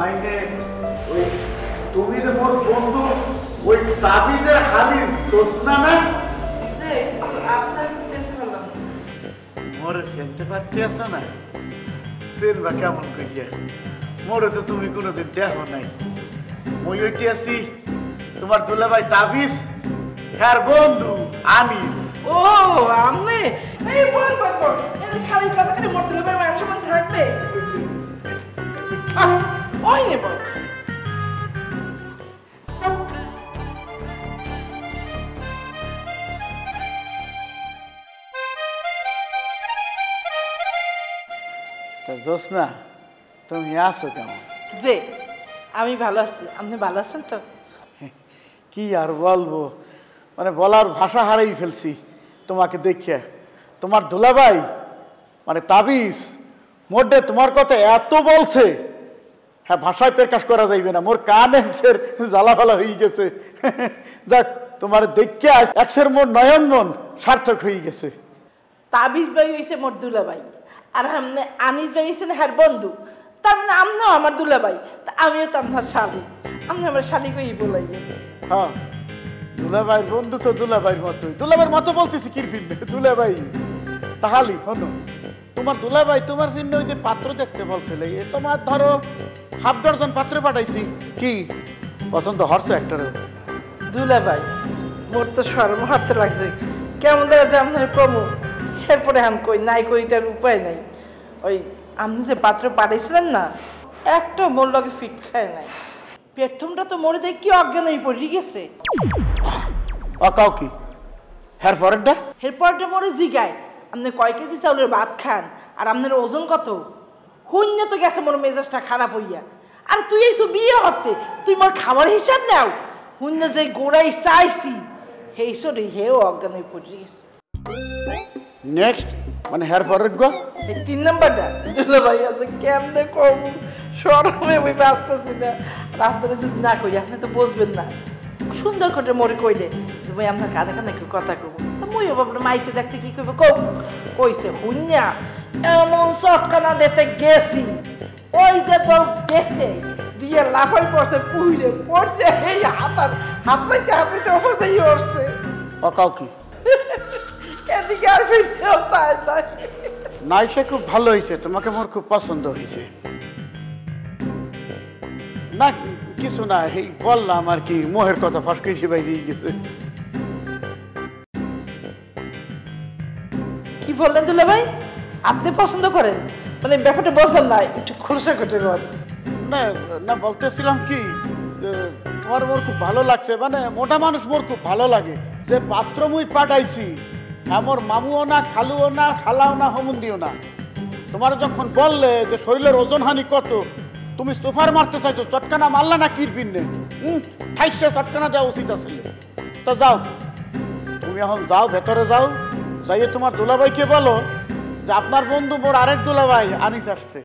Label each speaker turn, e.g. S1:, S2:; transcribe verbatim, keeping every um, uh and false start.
S1: মাইনে ওই তুমি যে মোর বন্ধু ওই তাবিজের হালির দোস্ত না
S2: যে আপনার চিনতে পারলাম
S1: মোরে চিনতে পারতে আছো না চিনবা কেমন করিয়া মোরে তো তুমি কোনোদিন দেখো নাই মই ওইটি আছি তোমার দুলাভাই তাবিজ হ্যাঁ বন্ধু আনিস
S2: ও আমনে এই বল বল বল এই খালি কথা করে মোর দুলাভাই মান সম্মান থাকবে ওই নে বল
S1: জোসনা তুমি আছো কেমন
S2: যে আমি ভালো আছি আপনি ভালো আছেন তো
S1: কি আর বলবো মানে বলার ভাষা হারাই ফেলছি তোমাকে দেখে তোমার দুলাভাই মানে তাবিজ মোডে তোমার কথা এত বলছে হ্যাঁ ভাষায় প্রকাশ করা যাইবে না মোর কান একসের জ্বালাফালা হয়ে গেছে যাক তোমার দেখে একসের মোর নয়ন মন সার্থক হয়ে গেছে
S2: তাবিজ ভাই হইছে মোর দুলাভাই আর আমনে আনিস ভাই হইছেন হ্যার বন্ধু তার মানে আমরাও আমার দুলাভাই তা আমিও তো আপনার শালি আপনি আমার শালি কই বলাইয়ে
S1: হ্যাঁ দুলাভাইয়ের বন্ধু তো দুলাভাইয়ের মতোই দুলাভাইয়ের মতো বলতেছি কি ফিরনে দুলাভাই তাহলে শোনো তোমার দুলাভাই তোমার ফিরনে ওই যে পাত্র দেখতে বলছিলে এ তোমার ধরো হাফ ডজন পাত্র পাঠাইছি কি পছন্দ হরছে একটারও
S2: দুলাভাই মোর তো শরম হাঁটতে লাগছে কেমন দেখা যায় আপনার কমু এরপরে আমি কই নাই কই তার উপায় নাই ওই আপনি যে পাত্র পাঠাইছিলেন না একটা মোর লগে ফিট খায় নাই পেটথমটা তো মরে দেখ কি অজ্ঞান হয়ে পড়ে গেছে
S1: ও কাউ কি হ্যার পরেরটা
S2: এরপরটা মরে জিগায় আপনি কয় কেজি চাউলের ভাত খান আর আপনার ওজন কত শূন্য তো গেছে মোর মেজাজটা খারাপ হইয়া আর তুই এইসব বিয়ে হতে তুই মোর খাবার হিসাব নাও শূন্য যে গোড়াই চাইছি সেই সরি হেও অজ্ঞান হয়ে পড়ে গেছে
S1: নেক্সট মানে হ্যার পরের গো
S2: এই তিন নাম্বারটা দুলা ভাই আছে কেমনে কম শরমে ওই বাঁচতেছি না আর আপনারা যদি না কই আপনি তো বুঝবেন না সুন্দর করে মরে কইলে যে ভাই আপনার কানে কানে কেউ কথা কব তা মই আপনার মাইছে দেখতে কি কইব কব কইছে হুন্যা এমন চটকানা দিতে গেছি ওই যে তো গেছে দিয়ে লাফাই পড়ছে পুইরে পড়ছে এই হাতার হাত পাইতে হাত পাইতে অফার যাই উঠছে
S1: ও কাউ কি
S2: এদিকে আর ফিরতেও চায় না
S1: নাইসা খুব ভালো হয়েছে তোমাকে মোর খুব পছন্দ হয়েছে না কিছু না এই বললাম আর কি মোহের কথা ফসকেছে বাইরে গেছে
S2: কি বললেন দুলা ভাই আপনি পছন্দ করেন মানে ব্যাপারটা বুঝলাম না একটু খোলসা করে বল
S1: না না বলতেছিলাম কি তোমার মোর খুব ভালো লাগছে মানে মোটা মানুষ মোর খুব ভালো লাগে যে পাত্র মুই পাঠাইছি আমার মামুও না খালুও না খালাও না হমুন্দিও না তোমার যখন বললে যে শরীরের ওজন হানি কত তুমি সোফার মারতে চাইছো চটকানা মারলা না কির ফিরনে হুম ঠাইসে চটকানা যাওয়া উচিত আসলে তো যাও তুমি এখন যাও ভেতরে যাও যাইয়ে তোমার দুলাভাইকে বলো যে আপনার বন্ধু মোর আরেক দুলাভাই আনিস আসছে